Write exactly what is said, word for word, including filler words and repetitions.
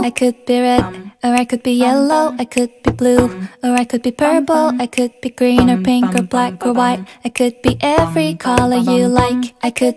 I could be red, or I could be yellow, I could be blue, or I could be purple, I could be green or pink or black or white. I could be every color you like. I could